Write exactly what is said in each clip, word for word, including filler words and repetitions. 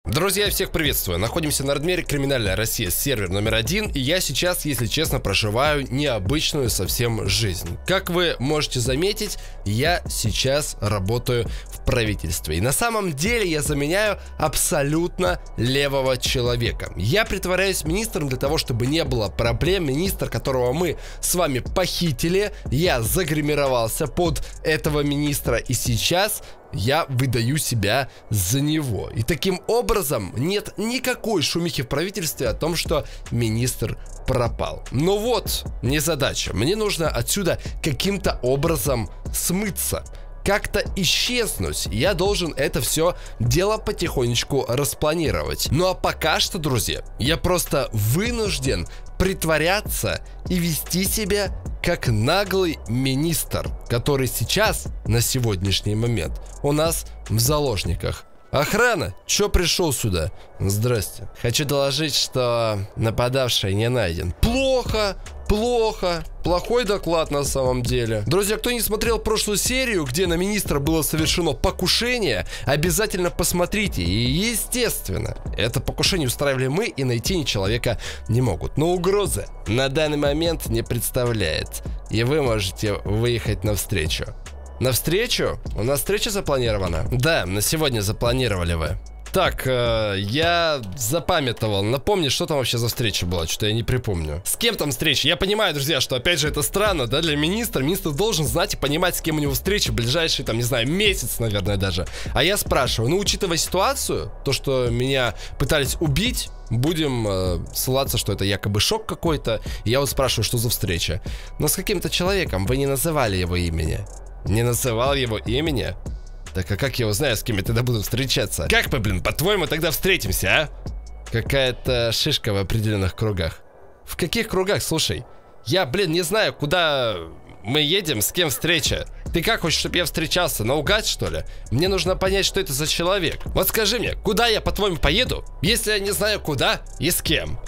Друзья, всех приветствую. Находимся на Радмире, Криминальная Россия, сервер номер один. И я сейчас, если честно, проживаю необычную совсем жизнь. Как вы можете заметить, я сейчас работаю в правительстве. И на самом деле я заменяю абсолютно левого человека. Я притворяюсь министром для того, чтобы не было проблем. Министр, которого мы с вами похитили, я загримировался под этого министра. И сейчас я выдаю себя за него. И таким образом нет никакой шумихи в правительстве о том, что министр пропал. Но вот незадача. Мне нужно отсюда каким-то образом смыться, как-то исчезнуть. Я должен это все дело потихонечку распланировать. Ну а пока что, друзья, я просто вынужден притворяться и вести себя как наглый министр, который сейчас, на сегодняшний момент, у нас в заложниках. Охрана, чё пришел сюда? Здрасте. Хочу доложить, что нападавший не найден. Плохо, плохо. Плохой доклад на самом деле. Друзья, кто не смотрел прошлую серию, где на министра было совершено покушение, обязательно посмотрите. И естественно, это покушение устраивали мы, и найти человека не могут. Но угрозы на данный момент не представляет. И вы можете выехать навстречу. Навстречу? У нас встреча запланирована? Да, на сегодня запланировали вы. Так, э, я запамятовал. Напомни, что там вообще за встреча была? Что-то я не припомню. С кем там встреча? Я понимаю, друзья, что опять же это странно, да, для министра. Министр должен знать и понимать, с кем у него встреча в ближайший, там, не знаю, месяц, наверное, даже. А я спрашиваю, ну, учитывая ситуацию, то, что меня пытались убить, будем э, ссылаться, что это якобы шок какой-то. И я вот спрашиваю, что за встреча. Но с каким-то человеком вы не называли его имени. Не называл его имени? Так а как я узнаю, с кем я тогда буду встречаться? Как мы, блин, по-твоему, тогда встретимся, а? Какая-то шишка в определенных кругах. В каких кругах, слушай? Я, блин, не знаю, куда мы едем, с кем встреча. Ты как хочешь, чтобы я встречался? Наугад, что ли? Мне нужно понять, что это за человек. Вот скажи мне, куда я, по-твоему, поеду, если я не знаю куда и с кем?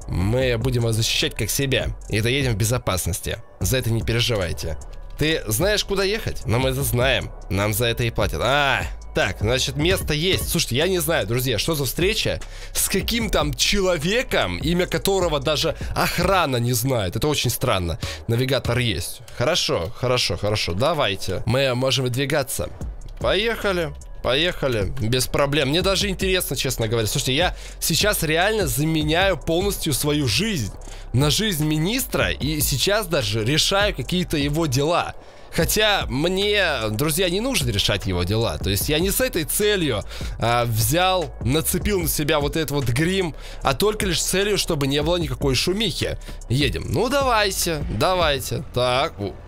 Мы будем вас защищать как себя и доедем в безопасности. За это не переживайте. Ты знаешь, куда ехать? Но мы это знаем. Нам за это и платят. А, так, значит, место есть. Слушайте, я не знаю, друзья, что за встреча с каким там человеком, имя которого даже охрана не знает. Это очень странно. Навигатор есть. Хорошо, хорошо, хорошо. Давайте. Мы можем выдвигаться. Поехали. Поехали, без проблем. Мне даже интересно, честно говоря. Слушайте, я сейчас реально заменяю полностью свою жизнь на жизнь министра. И сейчас даже решаю какие-то его дела. Хотя мне, друзья, не нужно решать его дела. То есть я не с этой целью а, взял, нацепил на себя вот этот вот грим, а только лишь с целью, чтобы не было никакой шумихи. Едем. Ну давайте, давайте. Так,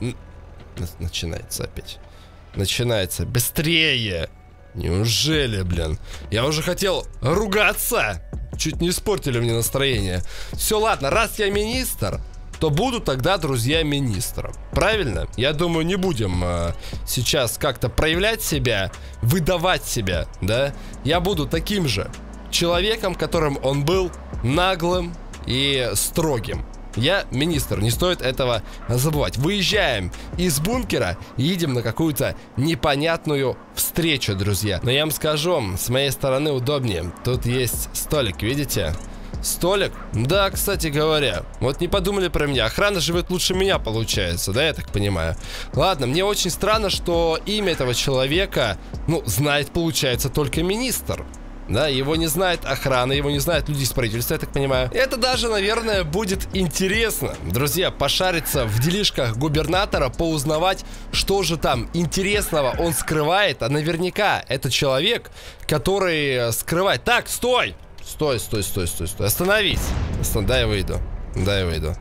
начинается опять. Начинается. Быстрее. Неужели, блин? Я уже хотел ругаться. Чуть не испортили мне настроение. Все, ладно, раз я министр, то буду тогда, друзья, министром. Правильно? Я думаю, не будем э, сейчас как-то проявлять себя, выдавать себя, да? Я буду таким же человеком, которым он был, наглым и строгим. Я министр, не стоит этого забывать. Выезжаем из бункера и едем на какую-то непонятную встречу, друзья. Но я вам скажу, с моей стороны удобнее. Тут есть столик, видите? Столик? Да, кстати говоря. Вот не подумали про меня. Охрана живет лучше меня, получается, да, я так понимаю. Ладно, мне очень странно, что имя этого человека, ну, знает, получается, только министр. Да, его не знает охрана, его не знают люди из правительства, я так понимаю. Это даже, наверное, будет интересно, друзья, пошариться в делишках губернатора, поузнавать, что же там интересного он скрывает. А наверняка это человек, который скрывает. Так, стой! Стой, стой, стой, стой, стой. Остановись. Остан... Дай я выйду. Дай я выйду.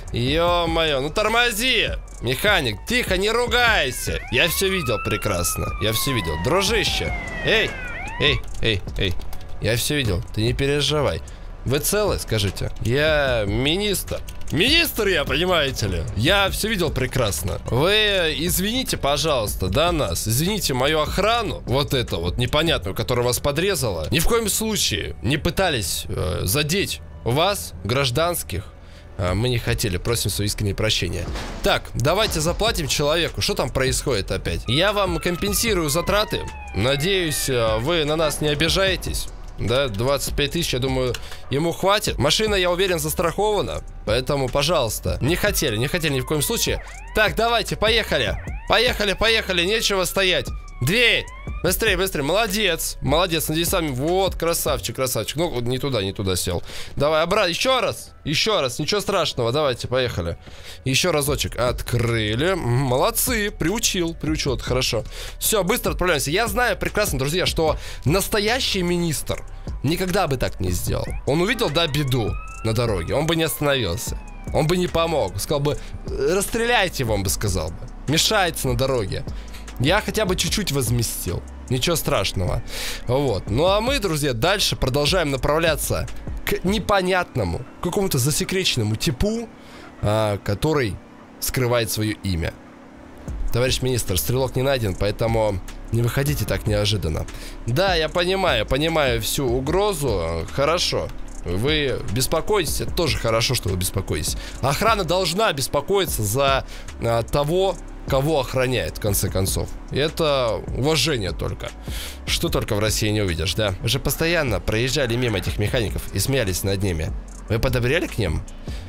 Ё-моё, ну тормози! Механик, тихо, не ругайся. Я все видел прекрасно. Я все видел. Дружище. Эй! Эй, эй, эй, я все видел, ты не переживай. Вы целы, скажите? Я министр. Министр я, понимаете ли? Я все видел прекрасно. Вы извините, пожалуйста, да, нас. Извините мою охрану, вот это вот непонятную, которая вас подрезала. Ни в коем случае не пытались э, задеть вас, гражданских. Мы не хотели, просим свои искренние прощения. Так, давайте заплатим человеку. Что там происходит опять? Я вам компенсирую затраты. Надеюсь, вы на нас не обижаетесь. Да, двадцать пять тысяч, я думаю, ему хватит. Машина, я уверен, застрахована. Поэтому, пожалуйста. Не хотели, не хотели ни в коем случае. Так, давайте, поехали. Поехали, поехали, нечего стоять. Дверь! Быстрее, быстрее, молодец. Молодец, надеюсь, сами. Вот, красавчик, красавчик. Ну, не туда, не туда сел. Давай, обратно, еще раз. Еще раз, ничего страшного, давайте, поехали. Еще разочек, открыли. Молодцы, приучил, приучил, это хорошо. Все, быстро отправляемся. Я знаю прекрасно, друзья, что настоящий министр никогда бы так не сделал. Он увидел, да, беду на дороге, он бы не остановился. Он бы не помог, сказал бы, расстреляйте его, он бы сказал бы. Мешается на дороге. Я хотя бы чуть-чуть возместил. Ничего страшного. Вот. Ну а мы, друзья, дальше продолжаем направляться к непонятному, какому-то засекреченному типу, а, который скрывает свое имя. Товарищ министр, стрелок не найден, поэтому не выходите так неожиданно. Да, я понимаю, понимаю всю угрозу. Хорошо. Вы беспокоитесь, это тоже хорошо, что вы беспокоитесь. Охрана должна беспокоиться за а, того, кого охраняет, в конце концов. И это уважение только. Что только в России не увидишь, да? Вы же постоянно проезжали мимо этих механиков и смеялись над ними. Вы подобрели к ним?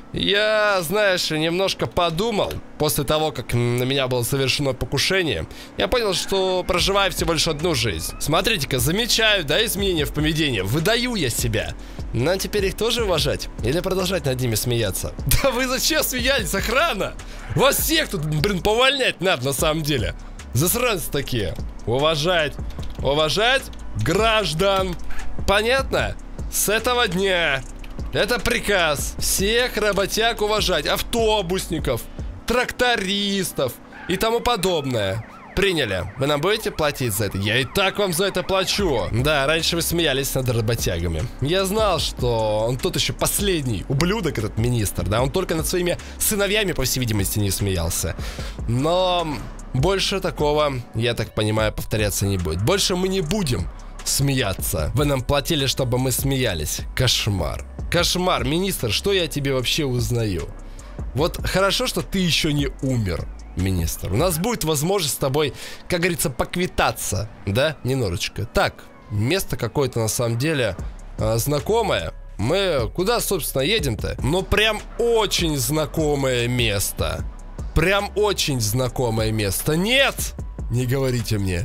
Я, знаешь, немножко подумал. После того, как на меня было совершено покушение, я понял, что проживаю всего лишь одну жизнь. Смотрите-ка, замечаю, да, изменения в поведении. Выдаю я себя. Нам теперь их тоже уважать? Или продолжать над ними смеяться? Да вы зачем смеялись, охрана? Вас всех тут, блин, повольнять надо на самом деле. Засранцы такие. Уважать. Уважать граждан. Понятно? С этого дня это приказ всех работяг уважать. Автобусников, трактористов и тому подобное. Приняли. Вы нам будете платить за это? Я и так вам за это плачу. Да, раньше вы смеялись над работягами. Я знал, что он тот еще последний ублюдок, этот министр, да? Он только над своими сыновьями, по всей видимости, не смеялся. Но больше такого, я так понимаю, повторяться не будет. Больше мы не будем смеяться. Вы нам платили, чтобы мы смеялись. Кошмар. Кошмар. Министр, что я тебе вообще узнаю? Вот хорошо, что ты еще не умер, министр. У нас будет возможность с тобой, как говорится, поквитаться. Да, немножечко. Так, место какое-то на самом деле э, знакомое. Мы куда, собственно, едем-то? Ну, прям очень знакомое место. Прям очень знакомое место. Нет! Не говорите мне.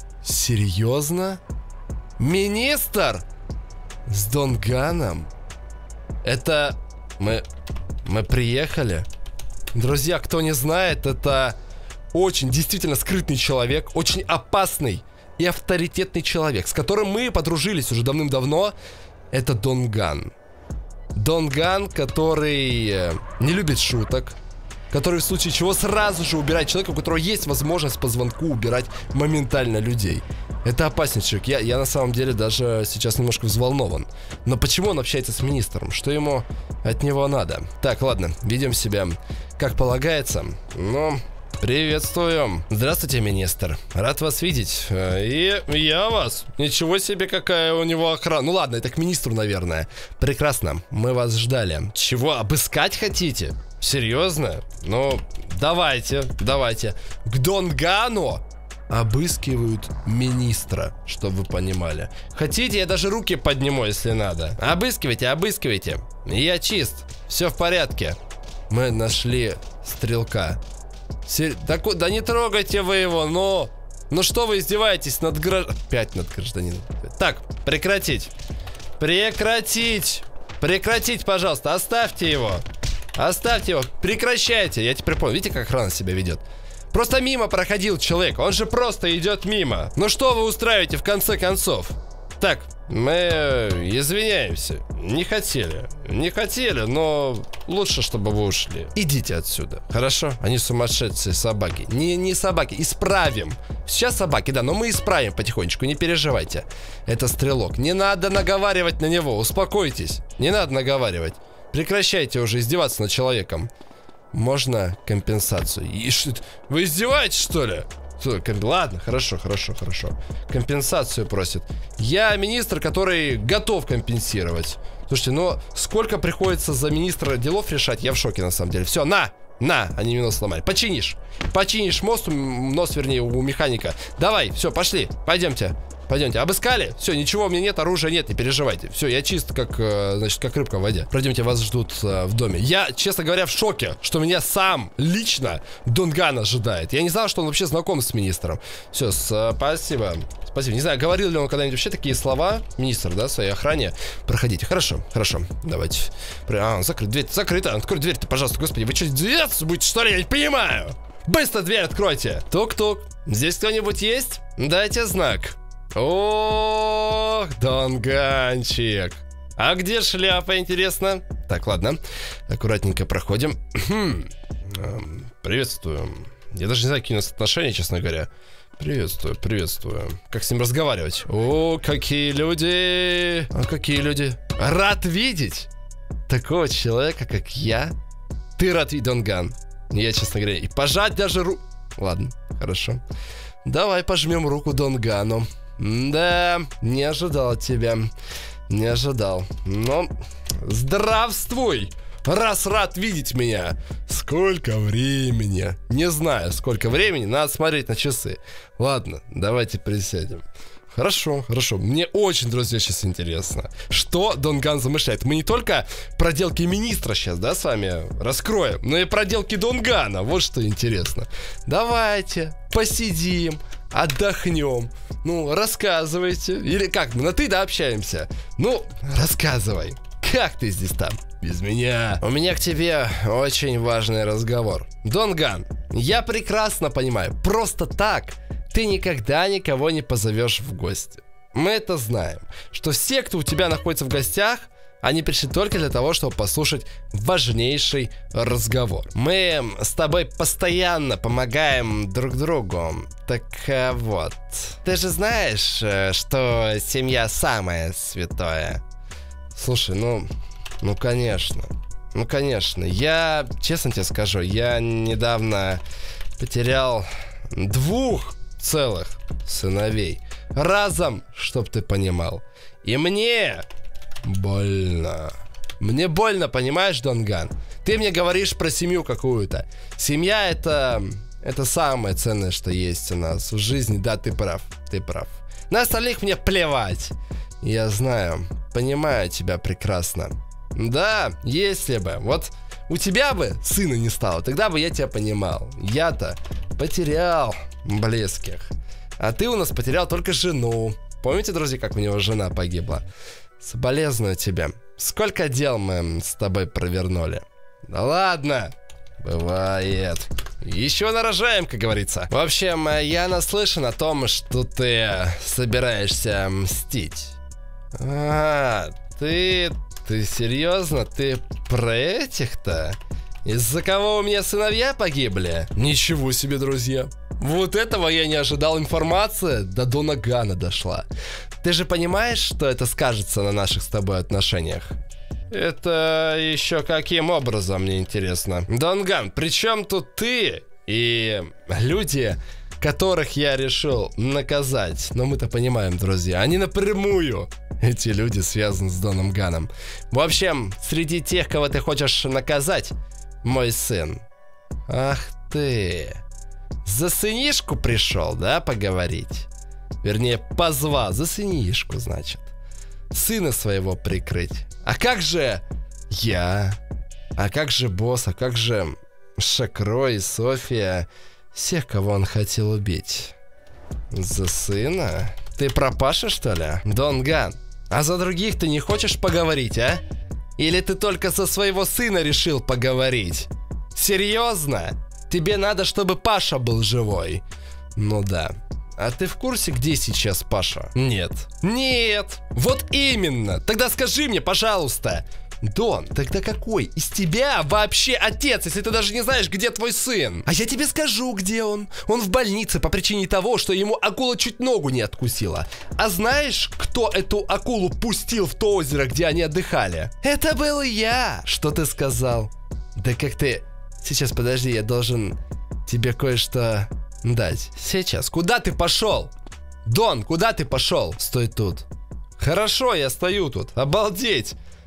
Серьезно? Министр? С Донганом? Это... Мы... Мы приехали? Друзья, кто не знает, это очень действительно скрытный человек, очень опасный и авторитетный человек, с которым мы подружились уже давным-давно. Это Донган. Донган, который не любит шуток, который в случае чего сразу же убирает человека, у которого есть возможность по звонку убирать моментально людей. Это опасный человек. Я, я на самом деле даже сейчас немножко взволнован. Но почему он общается с министром? Что ему от него надо? Так, ладно, ведем себя как полагается. Ну, приветствуем. Здравствуйте, министр. Рад вас видеть. И я вас. Ничего себе, какая у него охрана. Ну ладно, это к министру, наверное. Прекрасно, мы вас ждали. Чего, обыскать хотите? Серьезно? Ну, давайте, давайте. К Донгану обыскивают министра, чтобы вы понимали. Хотите, я даже руки подниму, если надо. Обыскивайте, обыскивайте. Я чист, все в порядке. Мы нашли стрелка. Сер... Да, да не трогайте вы его, ну. Ну что вы издеваетесь над гражданином? Опять над гражданином. Так, прекратить. Прекратить. Прекратить, пожалуйста, оставьте его. Оставьте его, прекращайте. Я теперь понял, видите, как охрана себя ведет. Просто мимо проходил человек, он же просто идет мимо. Ну что вы устраиваете в конце концов? Так, мы извиняемся. Не хотели, не хотели, но лучше, чтобы вы ушли. Идите отсюда, хорошо? Они сумасшедшие собаки. Не, не собаки, исправим. Сейчас собаки, да, но мы исправим потихонечку, не переживайте. Это стрелок, не надо наговаривать на него, успокойтесь. Не надо наговаривать. Прекращайте уже издеваться над человеком. Можно компенсацию? И что, вы издеваетесь, что ли? Ладно, хорошо, хорошо, хорошо. Компенсацию просит. Я министр, который готов компенсировать. Слушайте, ну сколько приходится за министра делов решать, я в шоке на самом деле. Все, на! На, они мне нос сломали. Починишь. Починишь мост, нос, вернее, у механика. Давай, все, пошли, пойдемте. Пойдемте, обыскали? Все, ничего у меня нет, оружия нет, не переживайте. Все, я чист, как, значит, как рыбка в воде. Пройдемте, вас ждут э, в доме. Я, честно говоря, в шоке, что меня сам лично Донган ожидает. Я не знал, что он вообще знаком с министром. Все, спасибо. Спасибо. Не знаю, говорил ли он когда-нибудь вообще такие слова, министр, да, своей охране. Проходите. Хорошо, хорошо. Давайте. А, закрыт, дверь закрыта. Открой дверь-то, пожалуйста, господи. Вы что, деваться будете, что ли? Я не понимаю. Быстро дверь откройте. Тук-тук. Здесь кто-нибудь есть? Дайте знак. Ох, Донганчик. А где шляпа, интересно? Так, ладно. Аккуратненько проходим. Приветствую. Я даже не знаю, какие у нас отношения, честно говоря. Приветствую, приветствую. Как с ним разговаривать? О, какие люди. А какие люди? Рад видеть такого человека, как я. Ты рад видеть, Донган. Я, честно говоря, и пожать даже руку. Ладно, хорошо. Давай пожмем руку Донгану. Да, не ожидал от тебя. Не ожидал. Но здравствуй, раз рад видеть меня. Сколько времени? Не знаю, сколько времени. Надо смотреть на часы. Ладно, давайте присядем. Хорошо, хорошо. Мне очень, друзья, сейчас интересно, что Донган замышляет. Мы не только проделки министра сейчас, да, с вами раскроем, но и проделки Донгана. Вот что интересно. Давайте посидим, отдохнем. Ну, рассказывайте. Или как, мы на ты, да, общаемся? Ну, рассказывай. Как ты здесь там? Без меня. У меня к тебе очень важный разговор. Донган, я прекрасно понимаю, просто так ты никогда никого не позовешь в гости. Мы это знаем, что все, кто у тебя находится в гостях, они пришли только для того, чтобы послушать важнейший разговор. Мы с тобой постоянно помогаем друг другу. Так вот, ты же знаешь, что семья самое святое? Слушай, ну, ну конечно, ну конечно. Я, честно тебе скажу, я недавно потерял двух целых сыновей. Разом, чтоб ты понимал. И мне больно. Мне больно, понимаешь, Донган? Ты мне говоришь про семью какую-то. Семья это... Это самое ценное, что есть у нас в жизни. Да, ты прав, ты прав. На остальных мне плевать. Я знаю, понимаю тебя прекрасно. Да, если бы. Вот у тебя бы сына не стало, тогда бы я тебя понимал. Я-то потерял близких. А ты у нас потерял только жену. Помните, друзья, как у него жена погибла? Соболезную тебе. Сколько дел мы с тобой провернули. Да ладно. Бывает. Еще нарожаем, как говорится. В общем, я наслышан о том, что ты собираешься мстить. А, ты... Ты серьезно? Ты про этих-то? Из-за кого у меня сыновья погибли? Ничего себе, друзья. Вот этого я не ожидал. Информация до Донгана дошла. Ты же понимаешь, что это скажется на наших с тобой отношениях? Это еще каким образом, мне интересно. Донган, при чем тут ты и люди, которых я решил наказать? Но мы-то понимаем, друзья, они напрямую, эти люди связаны с Донганом. В общем, среди тех, кого ты хочешь наказать, мой сын. Ах ты. За сынишку пришел, да, поговорить? Вернее, позвал. За сынишку, значит. Сына своего прикрыть. А как же я? А как же босс? А как же Шакро и София? Всех, кого он хотел убить. За сына? Ты про Пашу, что ли? Донган, а за других ты не хочешь поговорить, а? Или ты только за своего сына решил поговорить? Серьезно? Тебе надо, чтобы Паша был живой? Ну да. А ты в курсе, где сейчас Паша? Нет. Нет. Вот именно. Тогда скажи мне, пожалуйста. Дон, тогда какой из тебя вообще отец, если ты даже не знаешь, где твой сын? А я тебе скажу, где он. Он в больнице по причине того, что ему акула чуть ногу не откусила. А знаешь, кто эту акулу пустил в то озеро, где они отдыхали? Это был я. Что ты сказал? Да как ты... Сейчас, подожди, я должен тебе кое-что дать. Сейчас. Куда ты пошел? Дон, куда ты пошел? Стой тут. Хорошо, я стою тут. Обалдеть.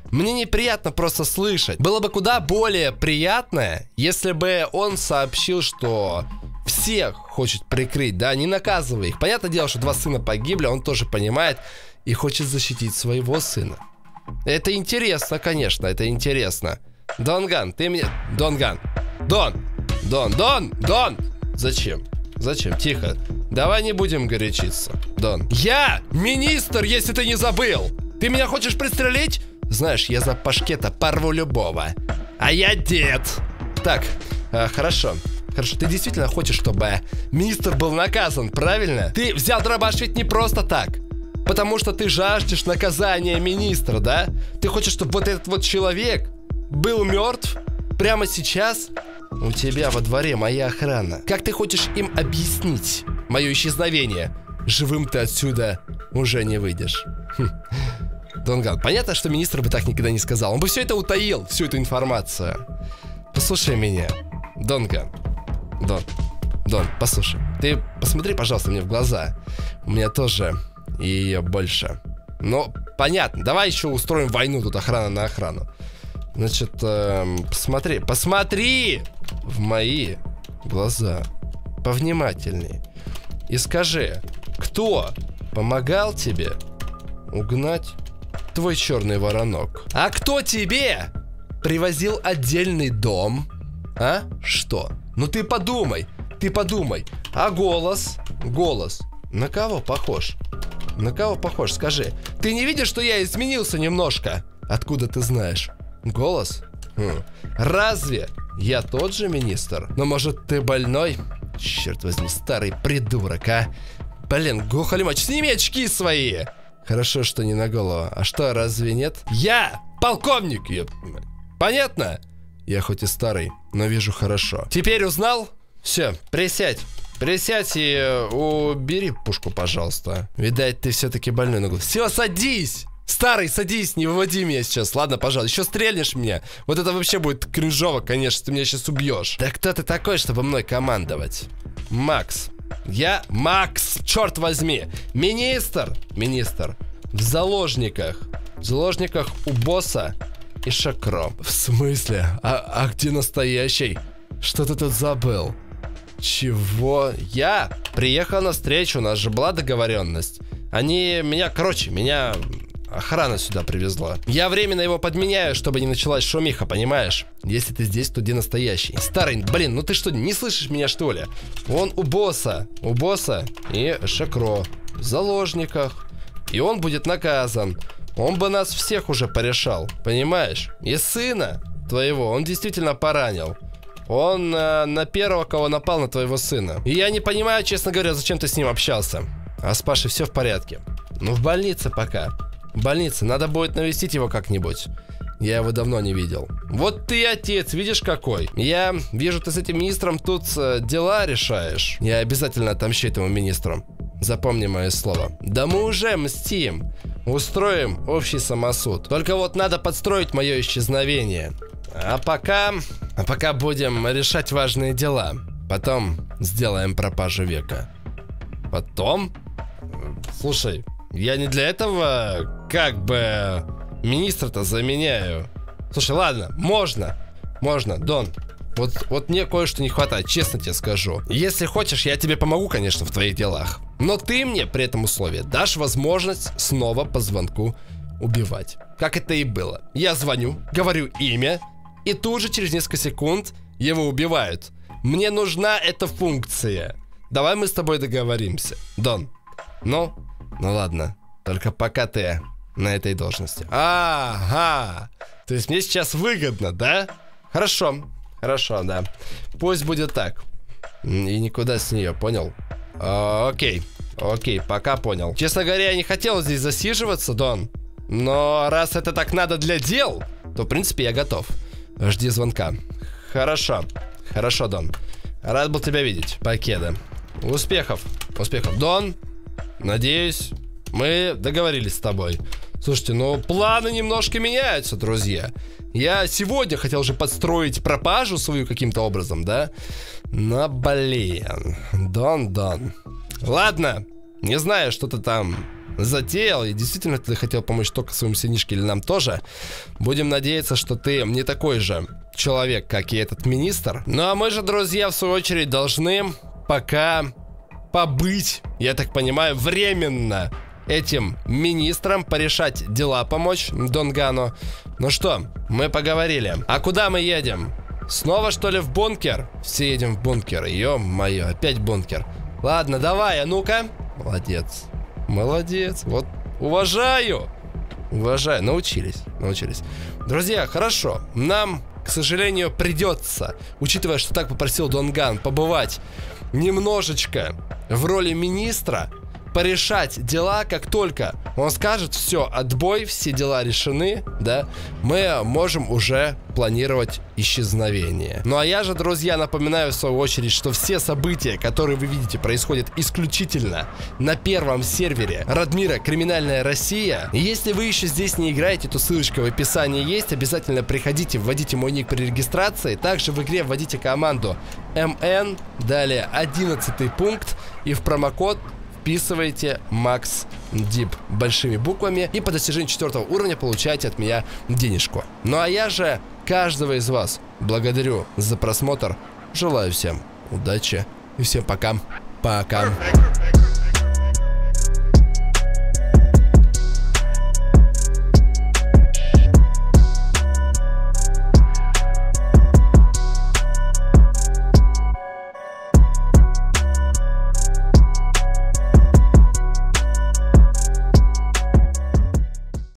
Мне неприятно просто слышать. Было бы куда более приятно, если бы он сообщил, что всех хочет прикрыть, да, не наказывая их. Понятное дело, что два сына погибли, он тоже понимает и хочет защитить своего сына. Это интересно, конечно, это интересно. Донган, ты мне... Донган. Дон. Дон, Дон, Дон. Зачем? Зачем? Тихо. Давай не будем горячиться. Дон. Я министр, если ты не забыл. Ты меня хочешь пристрелить? Знаешь, я за пашкета порву любого. А я дед. Так, э, хорошо. Хорошо, ты действительно хочешь, чтобы министр был наказан, правильно? Ты взял дробаш ведь не просто так. Потому что ты жаждешь наказания министра, да? Ты хочешь, чтобы вот этот вот человек был мертв прямо сейчас? У тебя во дворе моя охрана. Как ты хочешь им объяснить мое исчезновение? Живым ты отсюда уже не выйдешь. Хм. Донган, понятно, что министр бы так никогда не сказал. Он бы все это утаил, всю эту информацию. Послушай меня, Донган. Дон, Дон, послушай. Ты посмотри, пожалуйста, мне в глаза. У меня тоже ее больше. Ну, понятно, давай еще устроим войну тут, охрана на охрану. Значит, эм, посмотри, посмотри в мои глаза повнимательней и скажи, кто помогал тебе угнать твой черный воронок? А кто тебе привозил отдельный дом? А? Что? Ну ты подумай, ты подумай. А голос? Голос. На кого похож? На кого похож? Скажи. Ты не видишь, что я изменился немножко? Откуда ты знаешь? Голос? Хм. Разве я тот же министр? Но может ты больной? Черт возьми, старый придурок, а? Блин, Гухалимач, сними очки свои! Хорошо, что не на голову. А что, разве нет? Я полковник! Я... Понятно? Я хоть и старый, но вижу хорошо. Теперь узнал? Все, присядь. Присядь и убери пушку, пожалуйста. Видать, ты все-таки больной на голову. Все, садись! Старый, садись, не выводи меня сейчас. Ладно, пожалуйста, еще стрельнешь в меня. Вот это вообще будет кринжово, конечно, ты меня сейчас убьешь. Да кто ты такой, чтобы мной командовать? Макс. Я Макс, черт возьми. Министр. Министр. В заложниках. В заложниках у босса и Шакро. В смысле? А, а где настоящий? Что ты тут забыл? Чего? Я приехал на встречу, у нас же была договоренность. Они меня, короче, меня охрана сюда привезла. Я временно его подменяю, чтобы не началась шумиха, понимаешь? Если ты здесь, то где настоящий? Старый, блин, ну ты что, не слышишь меня, что ли? Он у босса, у босса и Шакро в заложниках. И он будет наказан. Он бы нас всех уже порешал, понимаешь? И сына твоего он действительно поранил. Он э, на первого, кого напал, на твоего сына. И я не понимаю, честно говоря, зачем ты с ним общался. А с Пашей все в порядке. Ну, в больнице пока. В больнице. Надо будет навестить его как-нибудь. Я его давно не видел. Вот ты отец, видишь какой? Я вижу, ты с этим министром тут э, дела решаешь. Я обязательно отомщу этому министру. Запомни мое слово. Да мы уже мстим. Устроим общий самосуд. Только вот надо подстроить мое исчезновение. А пока... А пока будем решать важные дела. Потом сделаем пропажу века. Потом? Слушай, я не для этого как бы министра-то заменяю. Слушай, ладно, можно. Можно, Дон. Вот, вот мне кое-что не хватает, честно тебе скажу. Если хочешь, я тебе помогу, конечно, в твоих делах. Но ты мне при этом условии дашь возможность снова по звонку убивать. Как это и было. Я звоню, говорю имя, и тут же через несколько секунд его убивают. Мне нужна эта функция. Давай мы с тобой договоримся, Дон. Ну, ну ладно. Только пока ты на этой должности. Ага. То есть мне сейчас выгодно, да? Хорошо. Хорошо, да. Пусть будет так. И никуда с нее, понял? А, окей. Окей, пока понял. Честно говоря, я не хотел здесь засиживаться, Дон. Но раз это так надо для дел, то, в принципе, я готов. Жди звонка. Хорошо. Хорошо, Дон. Рад был тебя видеть. Покеда. Успехов. Успехов. Дон, надеюсь, мы договорились с тобой. Слушайте, ну планы немножко меняются, друзья. Я сегодня хотел же подстроить пропажу свою каким-то образом, да? Но, блин. Дон, Дон. Ладно. Не знаю, что ты там затеял, и действительно ты хотел помочь только своему сынишке или нам тоже, будем надеяться, что ты не такой же человек, как и этот министр. Ну а мы же, друзья, в свою очередь должны пока побыть, я так понимаю, временно этим министрам, порешать дела, помочь Донгану. Ну что, мы поговорили. А куда мы едем? Снова, что ли, в бункер? Все едем в бункер. Ё-моё, опять бункер. Ладно, давай, а ну-ка. Молодец. Молодец. Вот, уважаю. Уважаю. Научились. Научились. Друзья, хорошо. Нам, к сожалению, придется, учитывая, что так попросил Донган, побывать немножечко в роли министра, порешать дела. Как только он скажет: все, отбой, все дела решены, да, мы можем уже планировать исчезновение. Ну а я же, друзья, напоминаю в свою очередь, что все события, которые вы видите, происходят исключительно на первом сервере Радмира Криминальная Россия. И если вы еще здесь не играете, то ссылочка в описании есть. Обязательно приходите, вводите мой ник при регистрации. Также в игре вводите команду эм эн, далее одиннадцатый пункт, и в промокод вписывайте MaxDeep большими буквами, и по достижению четвертого уровня получаете от меня денежку. Ну а я же каждого из вас благодарю за просмотр. Желаю всем удачи и всем пока. Пока.